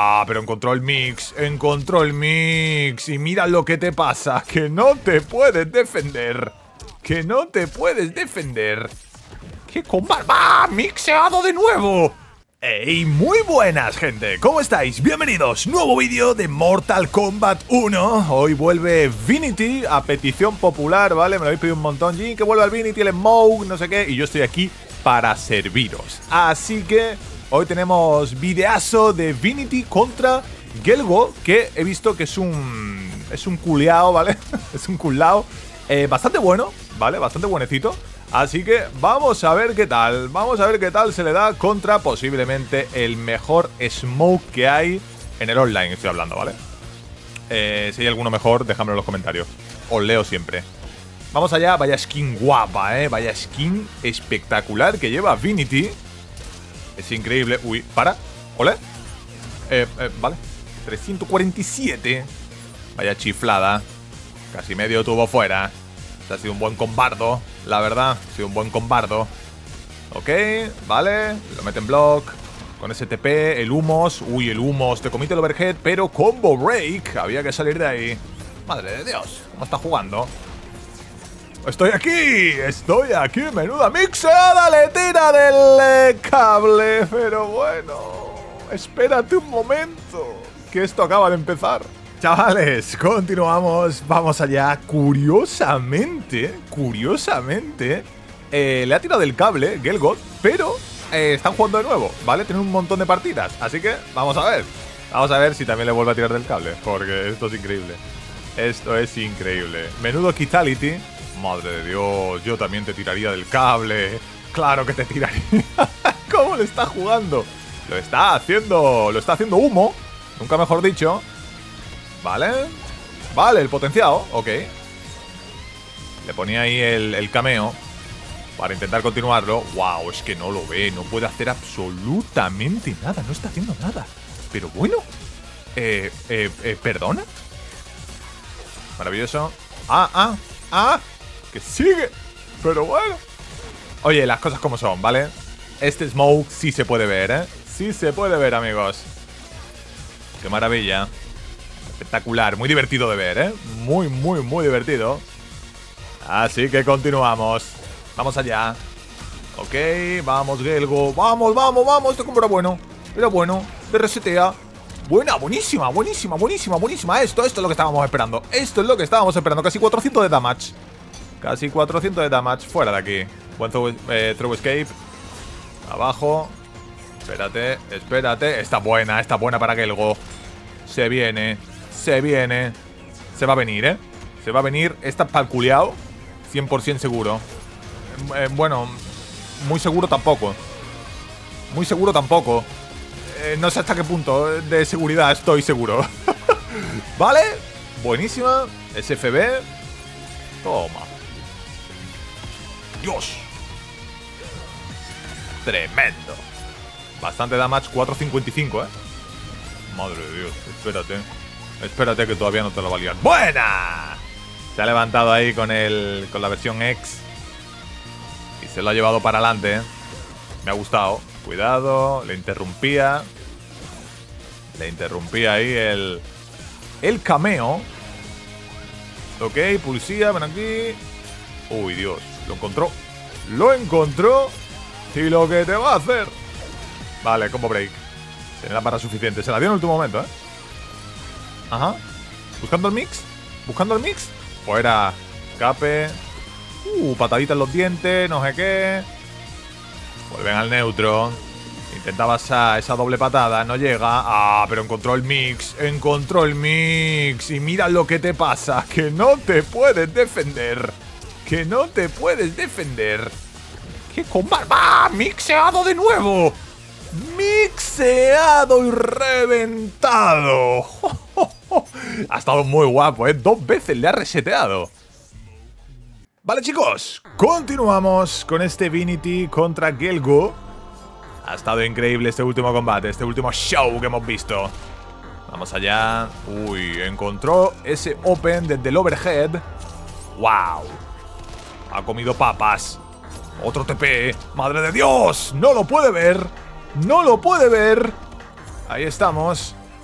Ah, pero encontró el mix. Encontró el mix. Y mira lo que te pasa. Que no te puedes defender. Que no te puedes defender. ¡Qué combate! ¡Ah! ¡Mixeado de nuevo! ¡Hey! Muy buenas, gente. ¿Cómo estáis? Bienvenidos. Nuevo vídeo de Mortal Kombat 1. Hoy vuelve Vinity a petición popular, ¿vale? Me lo habéis pedido un montón. Jin, que vuelva el Vinity, el Smoke, no sé qué. Y yo estoy aquí para serviros. Así que hoy tenemos videazo de Vinity contra Gelgo, que he visto que es un culeado, ¿vale? Es un culao bastante bueno, ¿vale? Bastante buenecito. Así que vamos a ver qué tal. Vamos a ver qué tal se le da contra posiblemente el mejor Smoke que hay en el online, estoy hablando, ¿vale? Si hay alguno mejor, déjamelo en los comentarios. Os leo siempre. Vamos allá, vaya skin guapa, vaya skin espectacular que lleva Vinity. Es increíble. Uy, para. ¿Ole? Vale. 347. Vaya chiflada. Casi medio tubo fuera. Este ha sido un buen combardo, la verdad. Ha sido un buen combardo. Ok, vale. Lo mete en block. Con ese TP, el humos. Uy, el humos. Te comiste el overhead, pero combo break. Había que salir de ahí. Madre de Dios, ¿cómo está jugando? Estoy aquí, menuda mixeada, le tira del cable. Pero bueno, espérate un momento, que esto acaba de empezar. Chavales, continuamos, vamos allá. Curiosamente, le ha tirado del cable Gelgot, pero están jugando de nuevo, ¿vale? Tienen un montón de partidas, así que vamos a ver. Vamos a ver si también le vuelve a tirar del cable, porque esto es increíble. Esto es increíble. Menudo Kitality. Madre de Dios, yo también te tiraría del cable. Claro que te tiraría. ¿Cómo le está jugando? Lo está haciendo humo, nunca mejor dicho. Vale. Vale, el potenciado, ok. Le ponía ahí el cameo para intentar continuarlo. Wow, es que no lo ve, no puede hacer absolutamente nada. No está haciendo nada. Pero bueno, ¿perdona? Maravilloso. Que sigue. Pero bueno. Oye, las cosas como son, ¿vale? Este Smoke sí se puede ver, Sí se puede ver, amigos. Qué maravilla. Espectacular, muy divertido de ver, Muy divertido. Así que continuamos. Vamos allá. Ok, vamos, Gelgo. Vamos. Este combo era bueno. De resetea. Buenísima. Esto es lo que estábamos esperando. Casi 400 de damage. Casi 400 de damage. Fuera de aquí. Buen throw escape. Abajo. Espérate. Está buena para Gelgo. Se viene. Se va a venir, Se va a venir. Está palculeado. 100% seguro. Bueno, muy seguro tampoco. No sé hasta qué punto de seguridad estoy seguro. Vale. Buenísima. SFB. Toma. Dios. Tremendo. Bastante damage. 455, Madre de Dios. Espérate que todavía no te lo va a liar. ¡Buena! Se ha levantado ahí con la versión X. Y se lo ha llevado para adelante, Me ha gustado. Cuidado. Le interrumpía ahí el cameo. Ok, policía, ven aquí. Uy, Dios. Lo encontró. Y lo que te va a hacer. Vale, combo break. Tiene la barra suficiente. Se la dio en el último momento, Ajá. ¿Buscando el mix? Fuera. Escape. Patadita en los dientes. No sé qué. Vuelven al neutro. Intentaba esa doble patada. No llega. Pero encontró el mix. Y mira lo que te pasa. Que no te puedes defender. ¡Qué combate! ¡Ah! ¡Mixeado de nuevo! Mixeado y reventado. Ha estado muy guapo, 2 veces le ha reseteado. Vale, chicos, continuamos con este Vinity contra Gelgo. Ha estado increíble este último combate, este último show que hemos visto. Vamos allá. Uy, encontró ese open desde el overhead. Wow. Ha comido papas. Otro TP. ¡Madre de Dios! ¡No lo puede ver! Ahí estamos.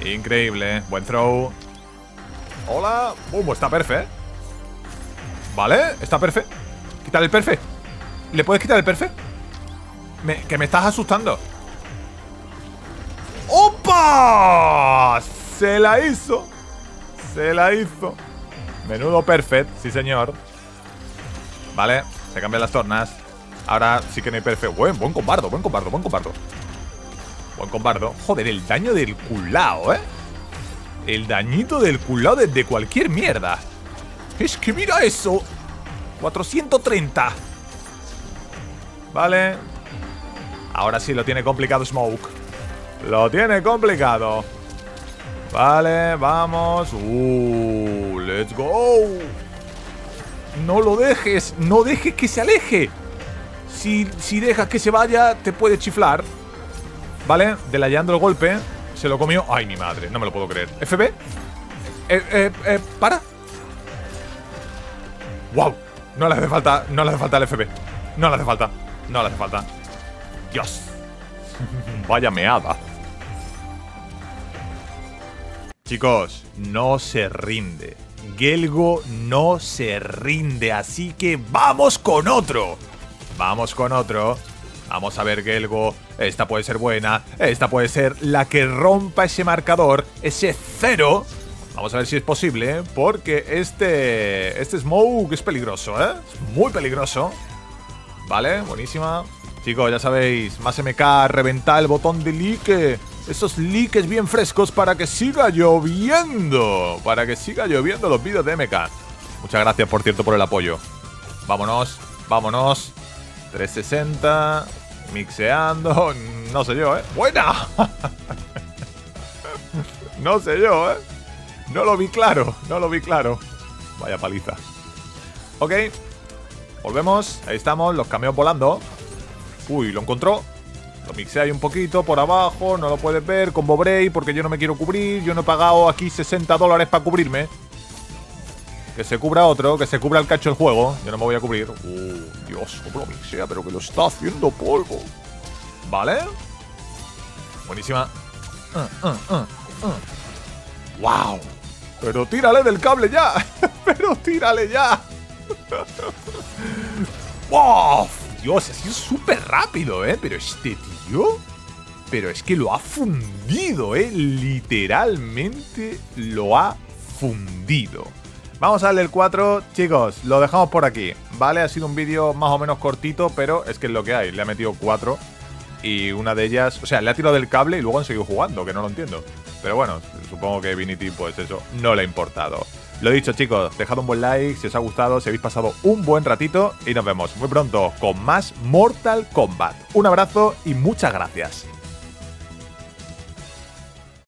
Increíble. Buen throw. Hola. Está perfecto. Vale, está perfecto. Quítale el perfect. ¿Le puedes quitar el perfect? Que me estás asustando. ¡Opa! Se la hizo. Se la hizo. Menudo perfect, sí señor. Vale, se cambian las tornas. Ahora sí que no hay perfect. Buen compardo, buen compardo, buen compardo. Buen compardo. Joder, el daño del culao, El dañito del culao desde cualquier mierda. Es que mira eso. 430. Vale. Ahora sí lo tiene complicado Smoke. Lo tiene complicado. Vale, vamos. Let's go. No lo dejes. No dejes que se aleje. Si dejas que se vaya, te puede chiflar. Vale, delayando el golpe. Se lo comió. Ay, mi madre, no me lo puedo creer. FB. Para. Wow. No le hace falta. No le hace falta el FB. No le hace falta. No le hace falta. Dios. Vaya meada. Chicos, no se rinde. Gelgo no se rinde. Así que vamos con otro. Vamos con otro. Vamos a ver, Gelgo. Esta puede ser buena. Esta puede ser la que rompa ese marcador. Ese 0. Vamos a ver si es posible, porque este Smoke es peligroso, Es muy peligroso. Vale, buenísima. Chicos, ya sabéis, más MK, reventar el botón de like. Esos likes bien frescos para que siga lloviendo. Para que siga lloviendo los vídeos de MK. Muchas gracias, por cierto, por el apoyo. Vámonos, vámonos. 360. Mixeando. No sé yo, ¡Buena! No sé yo, No lo vi claro, no lo vi claro. Vaya paliza. Ok. Volvemos, ahí estamos, los cameos volando. Uy, lo encontró. Lo mixé ahí un poquito por abajo. No lo puedes ver, combo break, porque yo no me quiero cubrir. Yo no he pagado aquí $60 para cubrirme. Que se cubra otro, que se cubra el cacho del juego. Yo no me voy a cubrir. Dios, cómo lo mixea, pero que lo está haciendo polvo. Vale. Buenísima. Wow. Pero tírale del cable ya. Pero tírale ya. Wow. Dios, ha sido súper rápido, Pero este tío... Pero es que lo ha fundido, Literalmente lo ha fundido. Vamos a darle el 4. Chicos, lo dejamos por aquí, ¿vale? Ha sido un vídeo más o menos cortito, pero es que es lo que hay. Le ha metido 4. Y una de ellas... O sea, le ha tirado del cable y luego han seguido jugando, que no lo entiendo. Pero bueno, supongo que Vinity, pues eso, no le ha importado. Lo dicho, chicos, dejad un buen like si os ha gustado, si habéis pasado un buen ratito. Y nos vemos muy pronto con más Mortal Kombat. Un abrazo y muchas gracias.